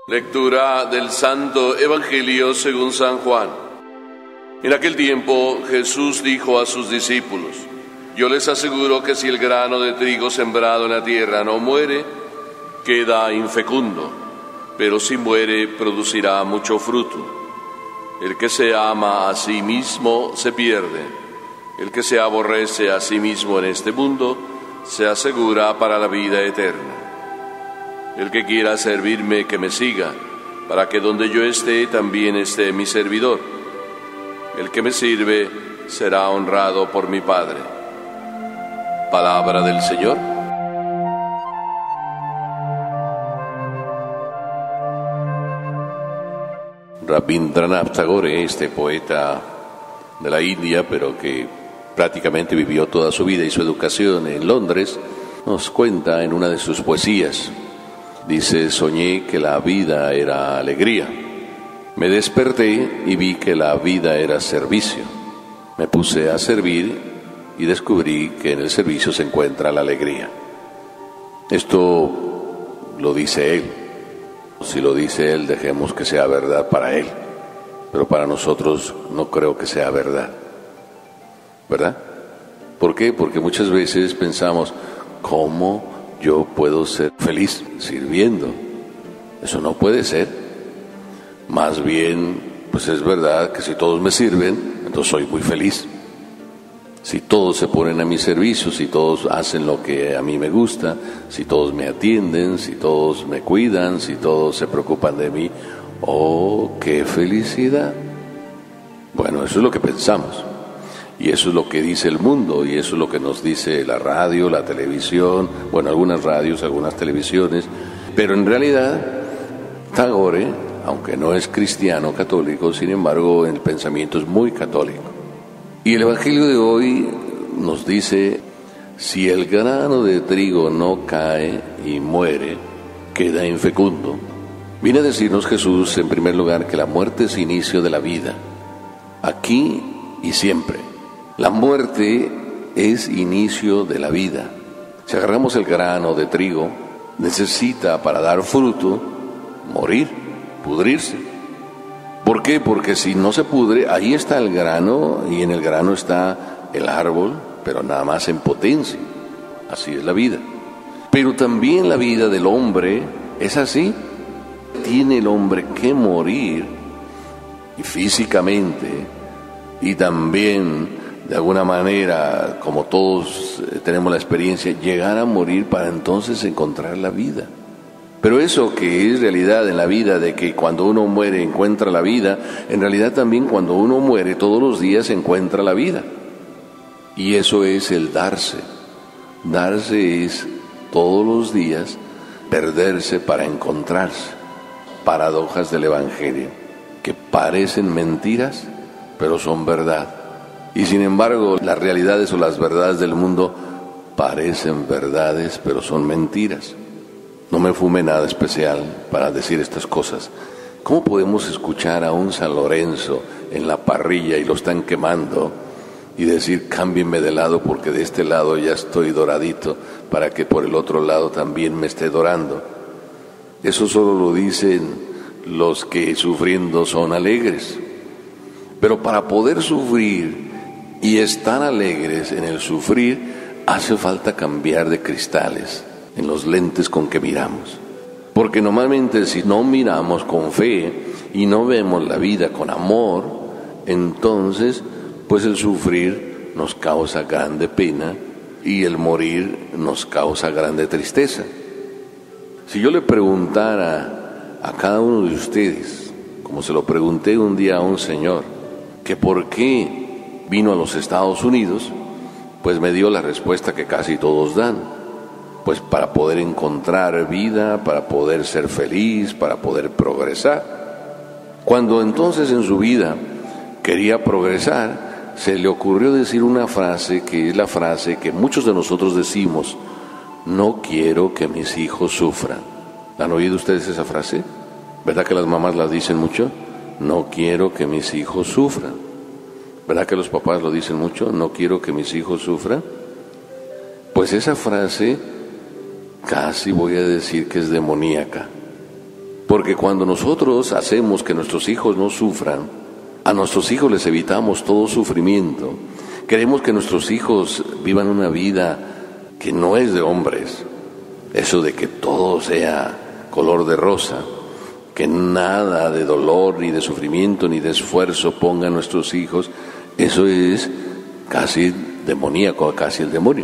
Lectura del Santo Evangelio según San Juan. En aquel tiempo Jesús dijo a sus discípulos: Yo les aseguro que si el grano de trigo sembrado en la tierra no muere, queda infecundo, pero si muere producirá mucho fruto. El que se ama a sí mismo se pierde. El que se aborrece a sí mismo en este mundo se asegura para la vida eterna. El que quiera servirme, que me siga, para que donde yo esté también esté mi servidor. El que me sirve será honrado por mi Padre. Palabra del Señor. Rabindranath Tagore, este poeta de la India, pero que prácticamente vivió toda su vida y su educación en Londres, nos cuenta en una de sus poesías. Dice: soñé que la vida era alegría. Me desperté y vi que la vida era servicio. Me puse a servir y descubrí que en el servicio se encuentra la alegría. Esto lo dice él. Si lo dice él, dejemos que sea verdad para él. Pero para nosotros no creo que sea verdad. ¿Verdad? ¿Por qué? Porque muchas veces pensamos: ¿cómo yo puedo ser feliz sirviendo? Eso no puede ser. Más bien, pues es verdad que si todos me sirven, entonces soy muy feliz. Si todos se ponen a mi servicio, si todos hacen lo que a mí me gusta, si todos me atienden, si todos me cuidan, si todos se preocupan de mí, ¡oh, qué felicidad! Bueno, eso es lo que pensamos. Y eso es lo que dice el mundo, y eso es lo que nos dice la radio, la televisión, bueno, algunas radios, algunas televisiones. Pero en realidad, Tagore, aunque no es cristiano católico, sin embargo, el pensamiento es muy católico. Y el Evangelio de hoy nos dice: si el grano de trigo no cae y muere, queda infecundo. Viene a decirnos Jesús, en primer lugar, que la muerte es inicio de la vida, aquí y siempre. La muerte es inicio de la vida. Si agarramos el grano de trigo, necesita, para dar fruto, morir, pudrirse. ¿Por qué? Porque si no se pudre, ahí está el grano, y en el grano está el árbol, pero nada más en potencia. Así es la vida. Pero también la vida del hombre es así. Tiene el hombre que morir, y físicamente, y también de alguna manera, como todos tenemos la experiencia, llegar a morir para entonces encontrar la vida. Pero eso que es realidad en la vida, de que cuando uno muere encuentra la vida, en realidad también cuando uno muere todos los días encuentra la vida. Y eso es el darse. Darse es todos los días perderse para encontrarse. Paradojas del Evangelio, que parecen mentiras, pero son verdad. Y sin embargo, las realidades o las verdades del mundo parecen verdades, pero son mentiras. No me fume nada especial para decir estas cosas. ¿Cómo podemos escuchar a un San Lorenzo en la parrilla y lo están quemando y decir: cámbienme de lado porque de este lado ya estoy doradito, para que por el otro lado también me esté dorando? Eso solo lo dicen los que sufriendo son alegres. Pero para poder sufrir y estar alegres en el sufrir, hace falta cambiar de cristales en los lentes con que miramos. Porque normalmente si no miramos con fe y no vemos la vida con amor, entonces pues el sufrir nos causa grande pena y el morir nos causa grande tristeza. Si yo le preguntara a cada uno de ustedes, como se lo pregunté un día a un señor, que por qué vino a los Estados Unidos, pues me dio la respuesta que casi todos dan: pues para poder encontrar vida, para poder ser feliz, para poder progresar. Cuando entonces en su vida quería progresar, se le ocurrió decir una frase que es la frase que muchos de nosotros decimos: no quiero que mis hijos sufran. ¿Han oído ustedes esa frase? ¿Verdad que las mamás la dicen mucho? No quiero que mis hijos sufran. ¿Verdad que los papás lo dicen mucho? No quiero que mis hijos sufran. Pues esa frase casi voy a decir que es demoníaca. Porque cuando nosotros hacemos que nuestros hijos no sufran, a nuestros hijos les evitamos todo sufrimiento. Queremos que nuestros hijos vivan una vida que no es de hombres. Eso de que todo sea color de rosa, que nada de dolor, ni de sufrimiento, ni de esfuerzo pongan nuestros hijos, eso es casi demoníaco, casi el demonio.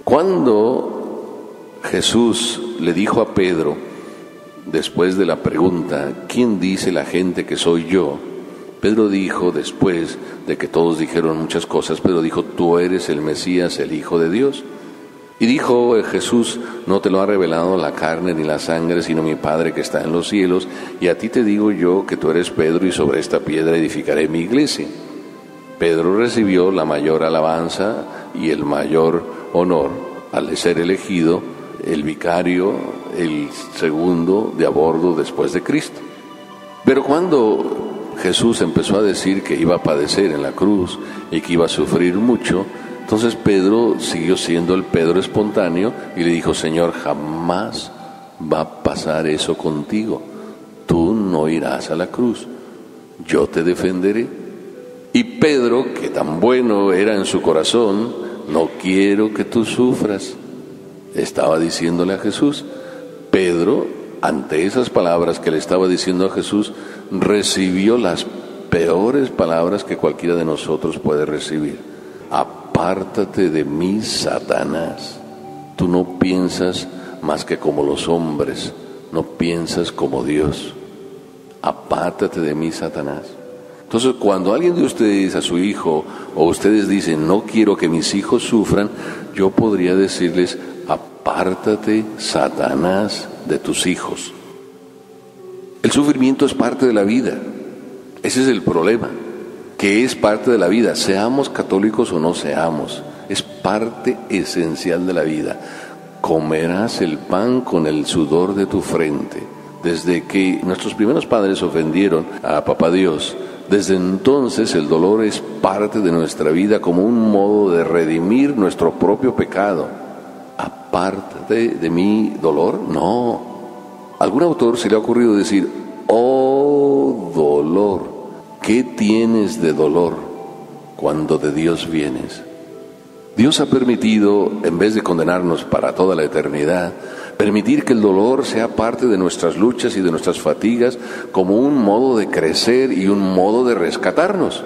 Cuando Jesús le dijo a Pedro, después de la pregunta, ¿quién dice la gente que soy yo?, Pedro dijo, después de que todos dijeron muchas cosas, Pedro dijo, tú eres el Mesías, el Hijo de Dios. Y dijo Jesús, no te lo ha revelado la carne ni la sangre, sino mi Padre que está en los cielos, y a ti te digo yo que tú eres Pedro, y sobre esta piedra edificaré mi iglesia. Pedro recibió la mayor alabanza y el mayor honor al ser elegido el vicario, el segundo de a bordo después de Cristo. Pero cuando Jesús empezó a decir que iba a padecer en la cruz y que iba a sufrir mucho, entonces Pedro siguió siendo el Pedro espontáneo y le dijo, Señor, jamás va a pasar eso contigo. Tú no irás a la cruz, yo te defenderé. Y Pedro, que tan bueno era en su corazón, no quiero que tú sufras, estaba diciéndole a Jesús. Pedro, ante esas palabras que le estaba diciendo a Jesús, recibió las peores palabras que cualquiera de nosotros puede recibir. Apártate de mí, Satanás. Tú no piensas más que como los hombres, no piensas como Dios. Apártate de mí, Satanás. Entonces, cuando alguien de ustedes a su hijo, o ustedes dicen, no quiero que mis hijos sufran, yo podría decirles, apártate, Satanás, de tus hijos. El sufrimiento es parte de la vida. Ese es el problema, que es parte de la vida, seamos católicos o no seamos, es parte esencial de la vida. Comerás el pan con el sudor de tu frente. Desde que nuestros primeros padres ofendieron a Papá Dios, desde entonces el dolor es parte de nuestra vida como un modo de redimir nuestro propio pecado. Apártate de mi dolor, no. ¿Algún autor se le ha ocurrido decir, oh dolor, qué tienes de dolor cuando de Dios vienes? Dios ha permitido, en vez de condenarnos para toda la eternidad, permitir que el dolor sea parte de nuestras luchas y de nuestras fatigas como un modo de crecer y un modo de rescatarnos.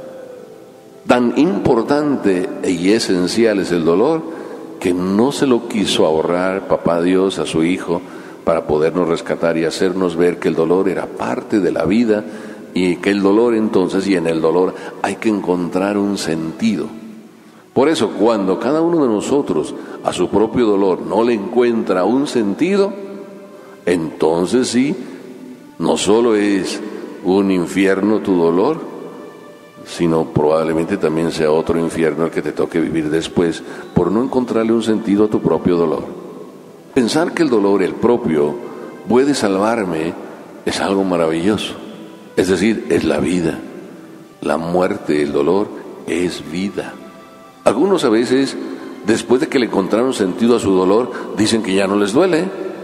Tan importante y esencial es el dolor que no se lo quiso ahorrar Papá Dios a su Hijo para podernos rescatar y hacernos ver que el dolor era parte de la vida y que el dolor entonces, y en el dolor hay que encontrar un sentido. Por eso, cuando cada uno de nosotros a su propio dolor no le encuentra un sentido, entonces sí, no solo es un infierno tu dolor, sino probablemente también sea otro infierno el que te toque vivir después por no encontrarle un sentido a tu propio dolor. Pensar que el dolor, el propio, puede salvarme es algo maravilloso. Es decir, es la vida. La muerte, el dolor, es vida. Algunos a veces, después de que le encontraron sentido a su dolor, dicen que ya no les duele.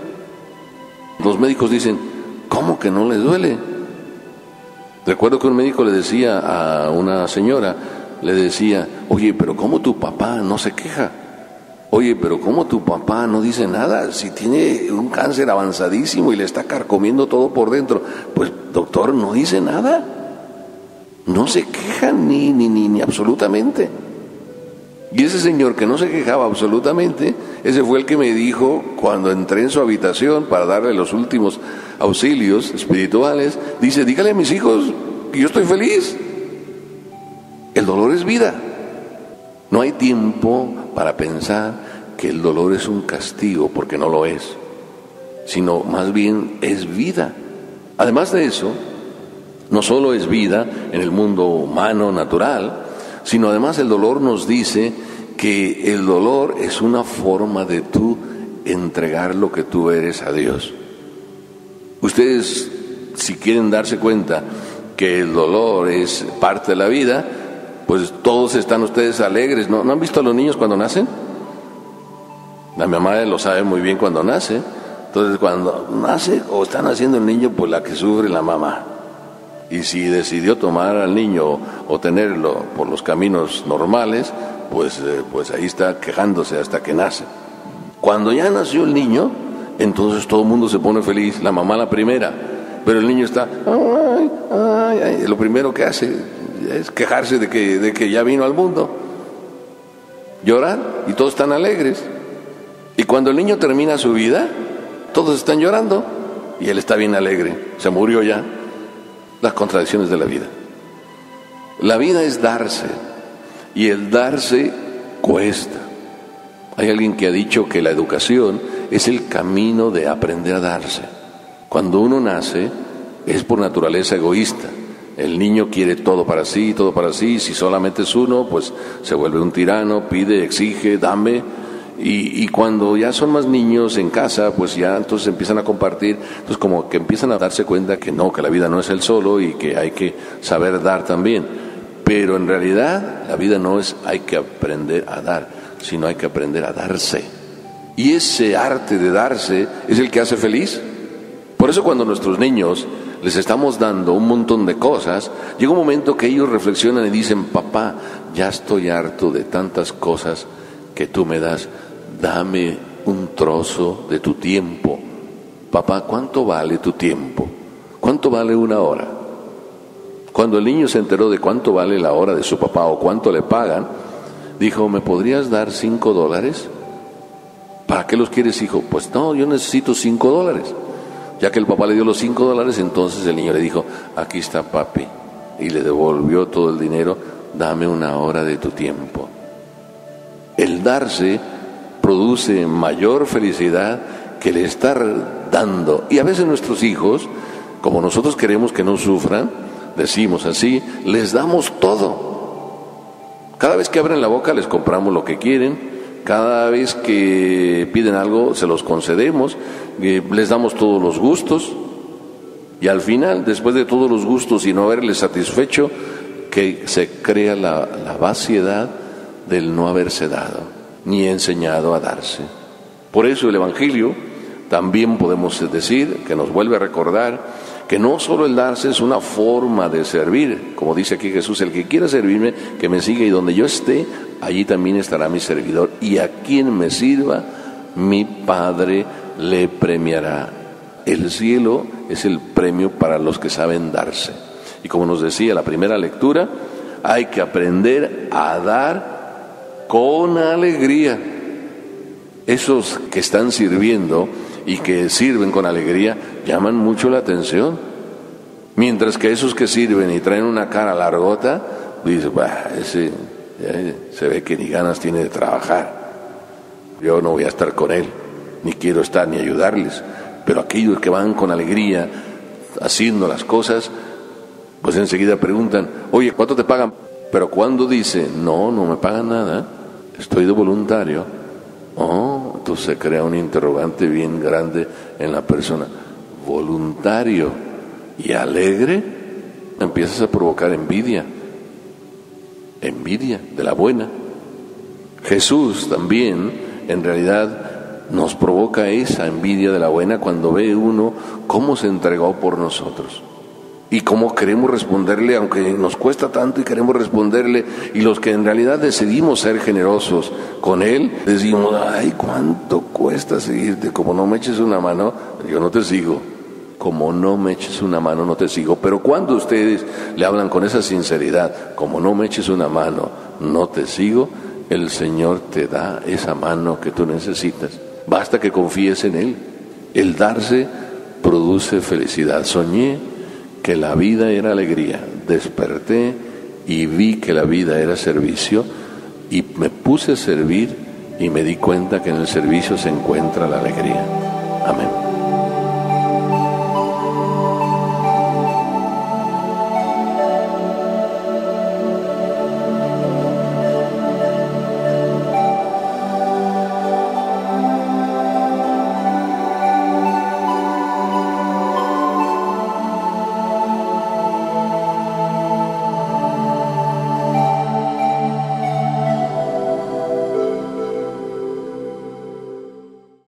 Los médicos dicen, ¿cómo que no les duele? Recuerdo que un médico le decía a una señora, le decía, oye, pero ¿cómo tu papá no se queja? Oye, pero ¿cómo tu papá no dice nada? Si tiene un cáncer avanzadísimo y le está carcomiendo todo por dentro. Pues, doctor, no dice nada. No se queja ni absolutamente. Y ese señor que no se quejaba absolutamente, ese fue el que me dijo cuando entré en su habitación para darle los últimos auxilios espirituales, dice, dígale a mis hijos que yo estoy feliz. El dolor es vida. No hay tiempo para pensar que el dolor es un castigo, porque no lo es, sino más bien es vida. Además de eso, no solo es vida en el mundo humano, natural, sino además el dolor nos dice que el dolor es una forma de tú entregar lo que tú eres a Dios. Ustedes, si quieren darse cuenta que el dolor es parte de la vida, pues todos están ustedes alegres. ¿No han visto a los niños cuando nacen? La mamá lo sabe muy bien cuando nace. Entonces cuando nace o está naciendo el niño, pues la que sufre la mamá. Y si decidió tomar al niño o tenerlo por los caminos normales, pues ahí está quejándose hasta que nace. Cuando ya nació el niño, entonces todo el mundo se pone feliz, la mamá la primera, pero el niño está, ay, ay, ay. Lo primero que hace es quejarse de que ya vino al mundo, llorar, y todos están alegres. Y cuando el niño termina su vida, todos están llorando y él está bien alegre, se murió ya. Las contradicciones de la vida. La vida es darse, y el darse cuesta. Hay alguien que ha dicho que la educación es el camino de aprender a darse. Cuando uno nace, es por naturaleza egoísta. El niño quiere todo para sí, si solamente es uno, pues se vuelve un tirano, pide, exige, dame. Y cuando ya son más niños en casa, pues ya entonces empiezan a compartir, entonces como que empiezan a darse cuenta que no, que la vida no es él solo y que hay que saber dar también. Pero en realidad la vida no es hay que aprender a dar, sino hay que aprender a darse. Y ese arte de darse es el que hace feliz. Por eso cuando a nuestros niños les estamos dando un montón de cosas, llega un momento que ellos reflexionan y dicen, papá, ya estoy harto de tantas cosas que tú me das, dame un trozo de tu tiempo. Papá, ¿cuánto vale tu tiempo? ¿Cuánto vale una hora? Cuando el niño se enteró de cuánto vale la hora de su papá o cuánto le pagan, dijo, ¿me podrías dar $5? ¿Para qué los quieres, hijo? Pues no, yo necesito $5. Ya que el papá le dio los $5, entonces el niño le dijo, aquí está papi, y le devolvió todo el dinero, dame una hora de tu tiempo. El darse produce mayor felicidad que el estar dando. Y a veces nuestros hijos, como nosotros queremos que no sufran, decimos así, les damos todo. Cada vez que abren la boca les compramos lo que quieren, cada vez que piden algo se los concedemos, les damos todos los gustos, y al final, después de todos los gustos y no haberles satisfecho, que se crea la vaciedad del no haberse dado, ni enseñado a darse. Por eso el Evangelio también podemos decir, que nos vuelve a recordar, que no solo el darse es una forma de servir, como dice aquí Jesús, el que quiera servirme, que me siga, y donde yo esté, allí también estará mi servidor, y a quien me sirva, mi Padre le premiará. El cielo es el premio para los que saben darse. Y como nos decía la primera lectura, hay que aprender a dar con alegría. Esos que están sirviendo y que sirven con alegría llaman mucho la atención, mientras que esos que sirven y traen una cara largota, dice, ese se ve que ni ganas tiene de trabajar, yo no voy a estar con él, ni quiero estar ni ayudarles. Pero aquellos que van con alegría haciendo las cosas, pues enseguida preguntan, oye, ¿cuánto te pagan? Pero cuando dice, no me pagan nada, estoy de voluntario, entonces se crea un interrogante bien grande en la persona. Voluntario y alegre, empiezas a provocar envidia de la buena. Jesús también, en realidad, nos provoca esa envidia de la buena cuando ve uno cómo se entregó por nosotros. Y cómo queremos responderle, aunque nos cuesta tanto y queremos responderle, y los que en realidad decidimos ser generosos con Él, decimos, ay, ¿cuánto cuesta seguirte? Como no me eches una mano, yo no te sigo. Como no me eches una mano, no te sigo. Pero cuando ustedes le hablan con esa sinceridad, como no me eches una mano, no te sigo, el Señor te da esa mano que tú necesitas. Basta que confíes en Él. El darse produce felicidad. Soñé que la vida era alegría, desperté y vi que la vida era servicio, y me puse a servir y me di cuenta que en el servicio se encuentra la alegría. Amén.